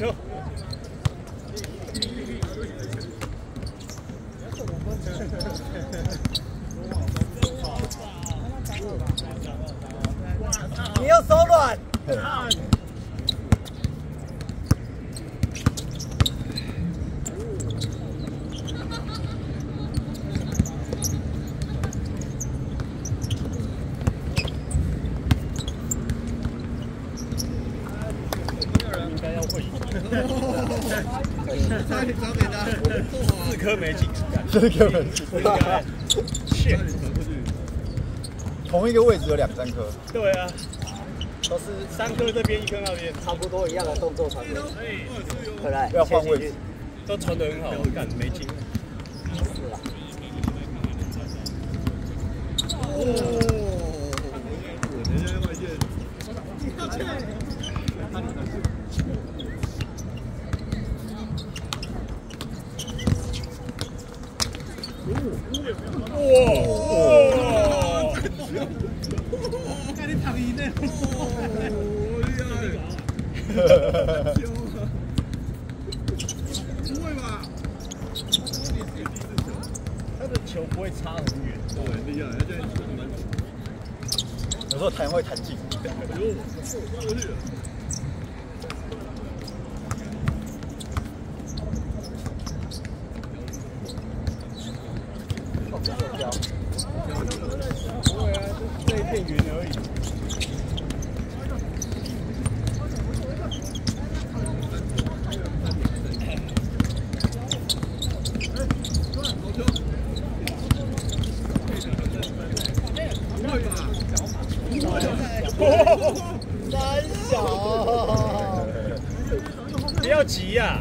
球。 你要手软。 应该要会赢。 差点交给他 4颗没进 4颗没进。 shit。 同一个位置有2、3颗。 对啊。 都是 3颗这边，1颗那边， 差不多一样的动作传给你，回来要换位置， 都传得很好，干没进。 是啊。 哇！ 看你躺赢呢，厉害！不会吧？ 他的球不会差很远， 对，厉害，他现在球蛮准。 有时候弹会弹进。 哎呦，过去了。 不会啊，就这一片云而已。 三小， 不要急呀。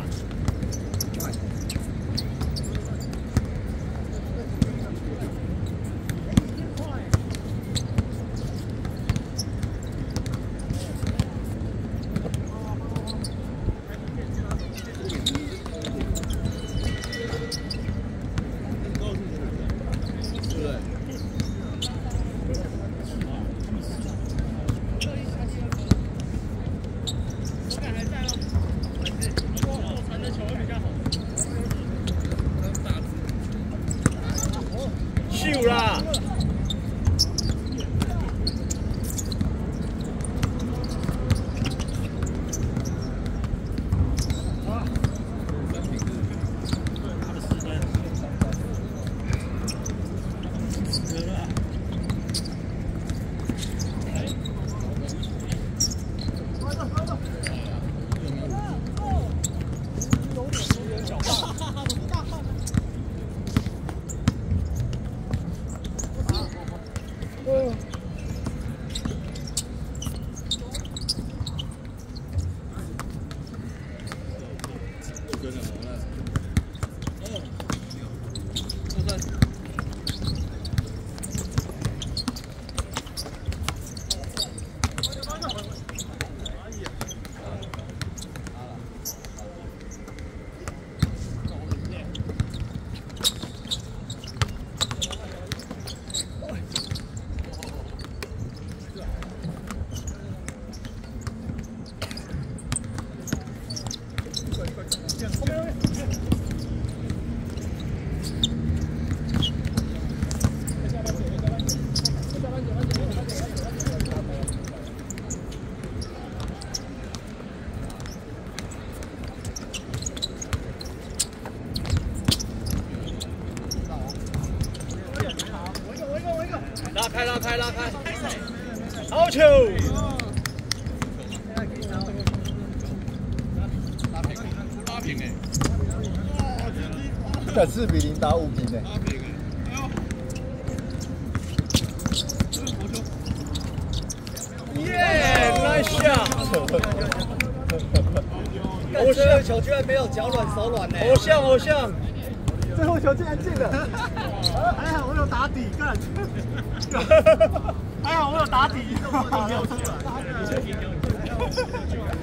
秀啦！拉开，拉开，拉开！好球！ 拉平哎！ 看4比0打5平哎！ 拉平哎！ 耶 ，nice shot！ 偶像球居然没有脚软手软呢！ 偶像，偶像！ 最后球竟然进了，还好我有打底，干！还好我有打底，没有出来。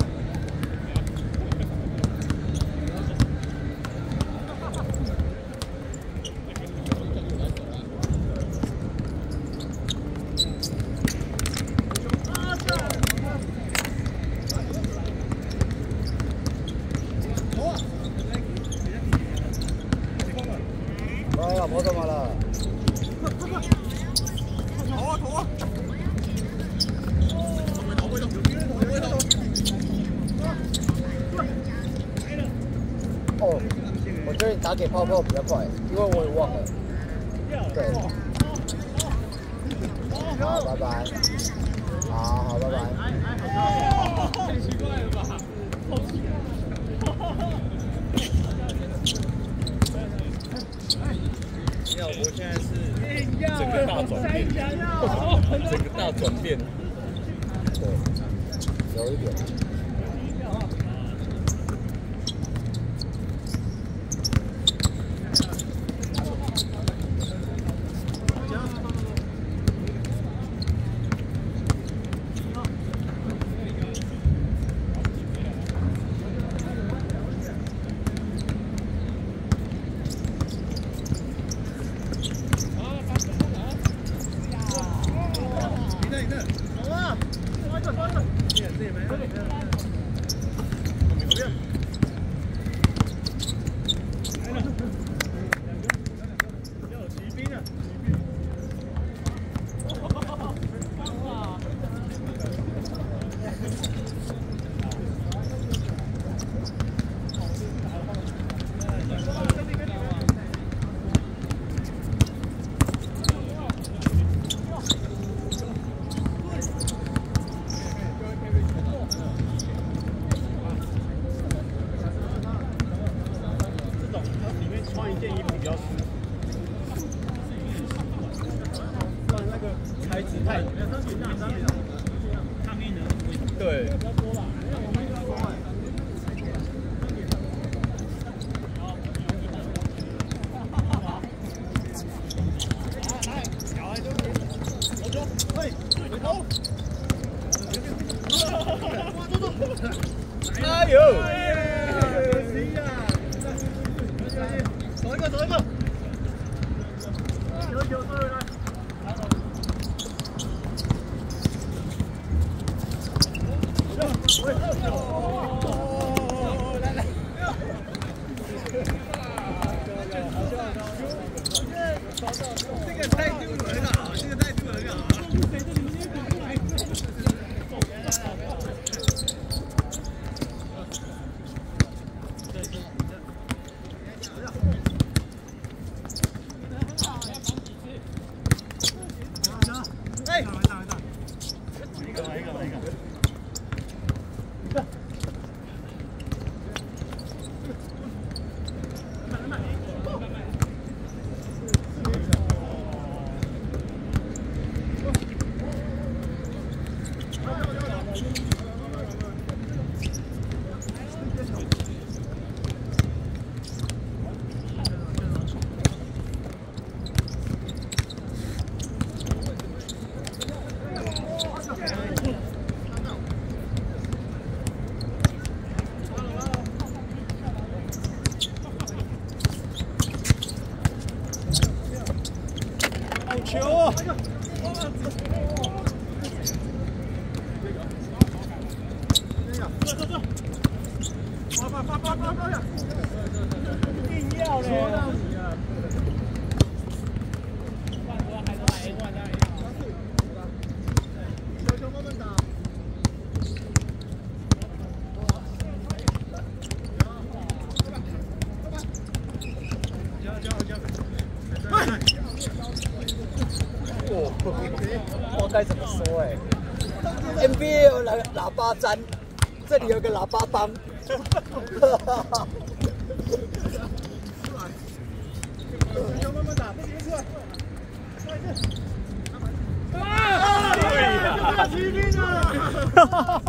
哦，我觉得你打给泡泡比较快，因为我也忘了。对。好，拜拜。好，拜拜。 太奇怪了吧？要我现在是整个大转变，整个大转变。 对，有一点。 对。哎呦！ 走一个，走一个。有，回来。 这个态度很好，这个态度很好。哎，一个。 球！一定要嘞！球慢慢打。 我该怎么说？NBA 有喇叭毡，这里有个喇叭帮。 球慢慢打，不行出来。啊！骑兵啊！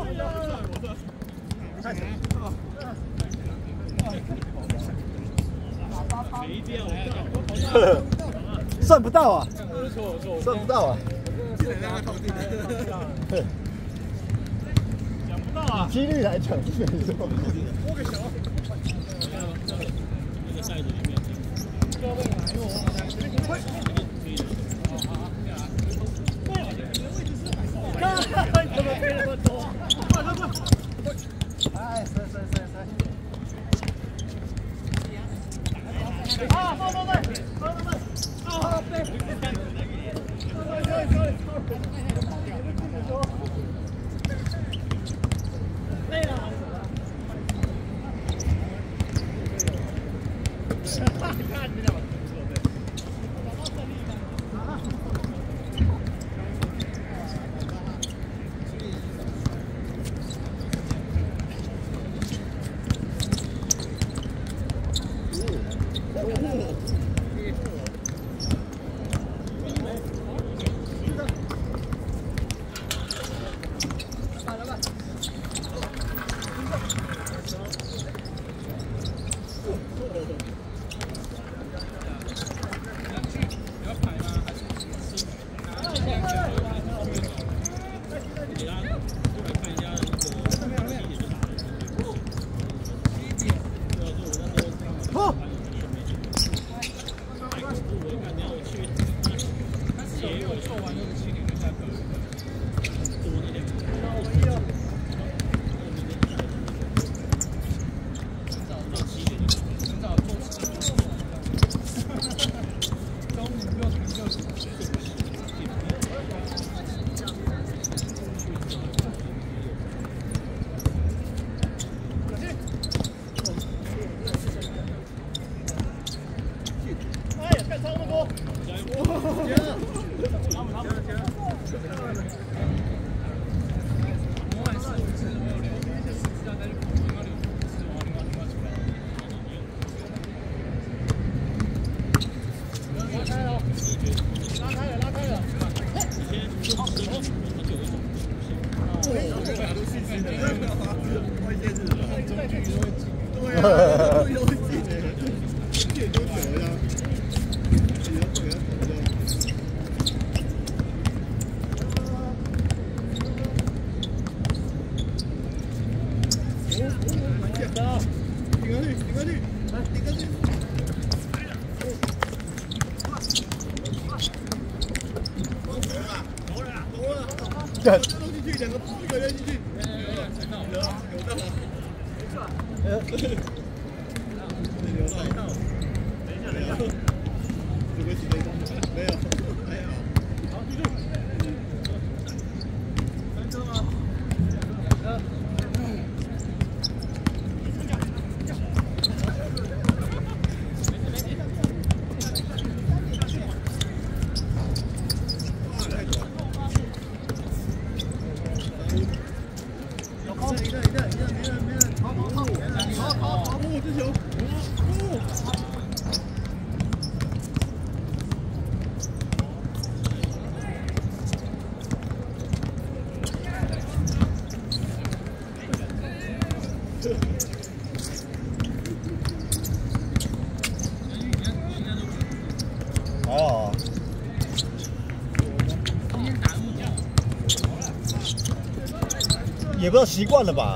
算不到啊！ 算不到啊！ 讲不到啊！ 几率来讲是没错。 摸个球。 那个袋子里面。 怎么飞那么多？哎，塞！啊，慢！啊，对。 也不知道习惯了吧。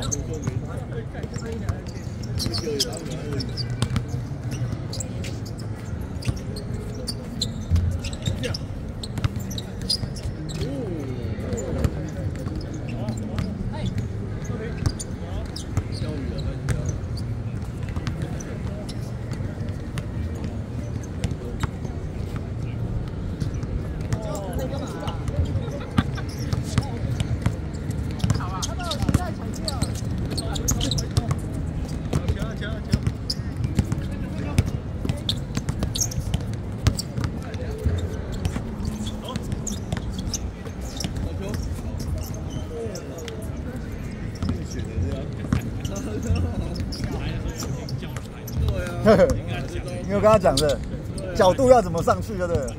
因为我跟他讲的角度要怎么上去，对不对？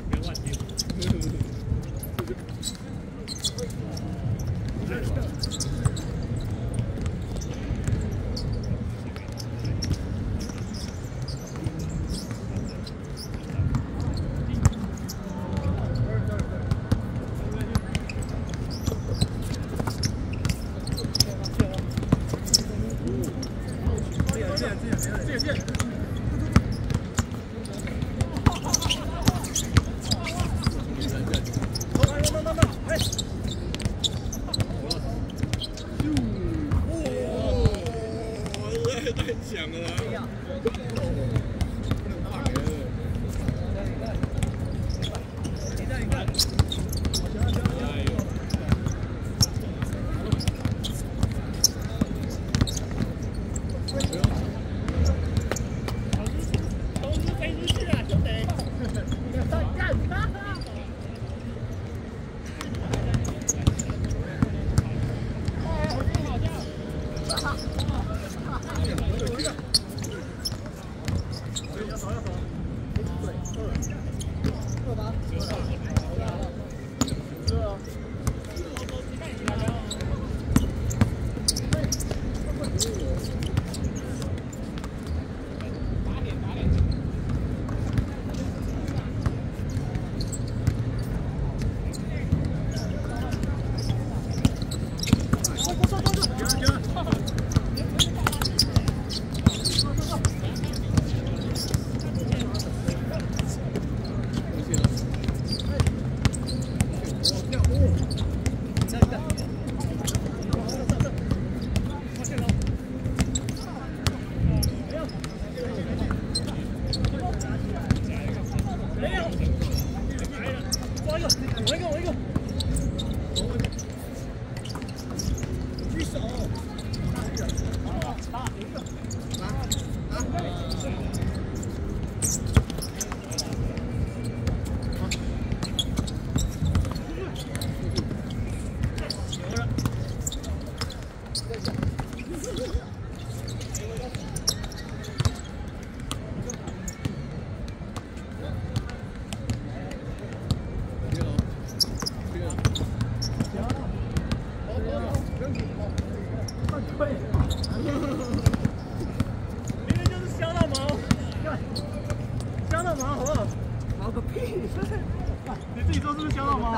明明就是削到毛，削到毛好不好？ 毛个屁！ 你自己说是不是削到毛？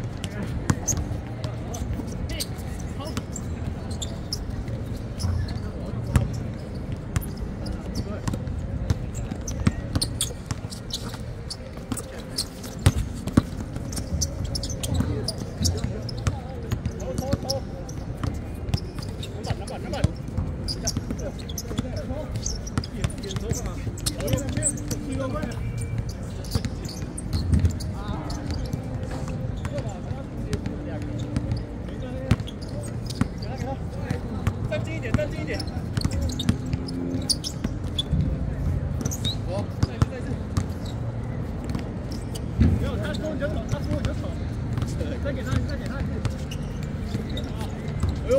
站近一点，站近一点。没有，他说你就走，他说你就走。再给他，再给他一次。哎呦！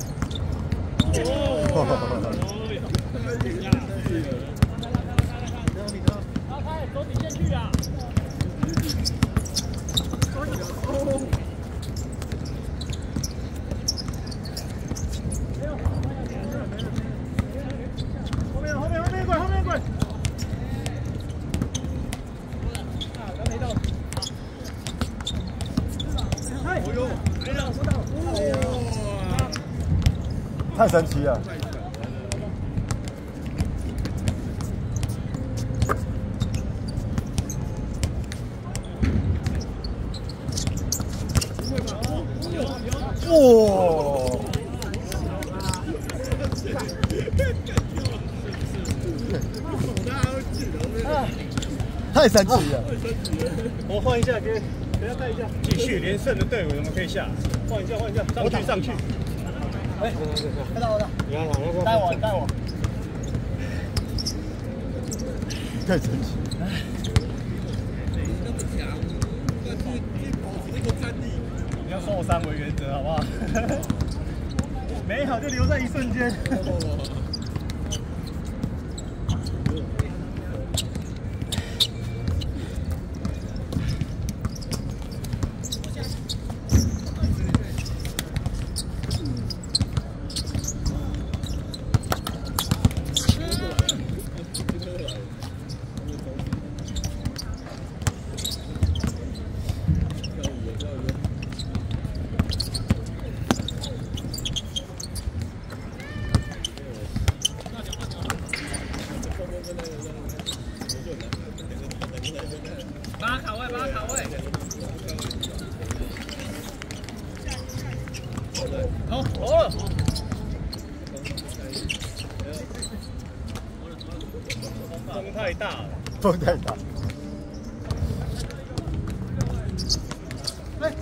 拉开，走底线去啊！后面滚，后面滚！刚没到。哎呦，来了，收到！哇， 太神奇了！哇！太神奇了！ 我换一下，给大家看一下。继续连胜的队伍，我们可以下。换一下，换一下，上去。 哎，看到我的，带我，带我。 太神奇！ 你要说我3维原则好不好？美好就留在一瞬间。把他卡位，把他卡位。好，投了。风太大了。 风太大。 哎。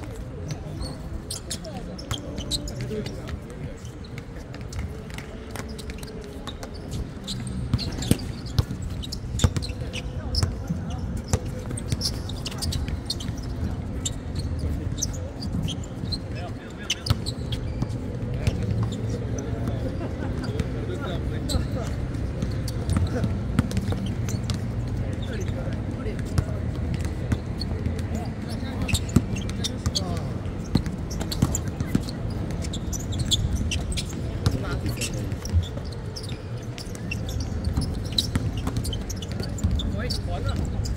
完了。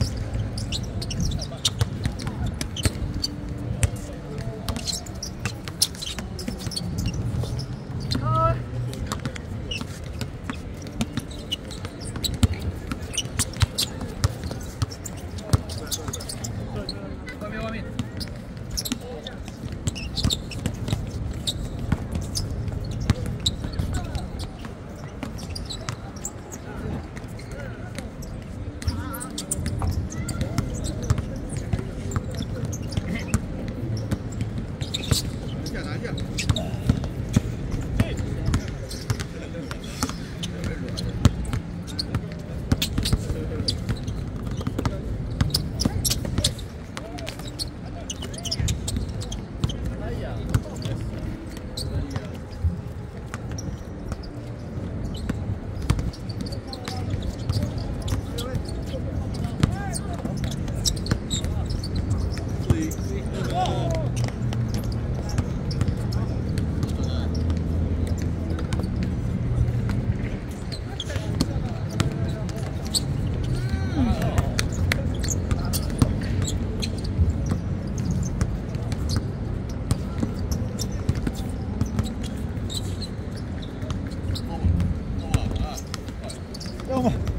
外面，外面。 要么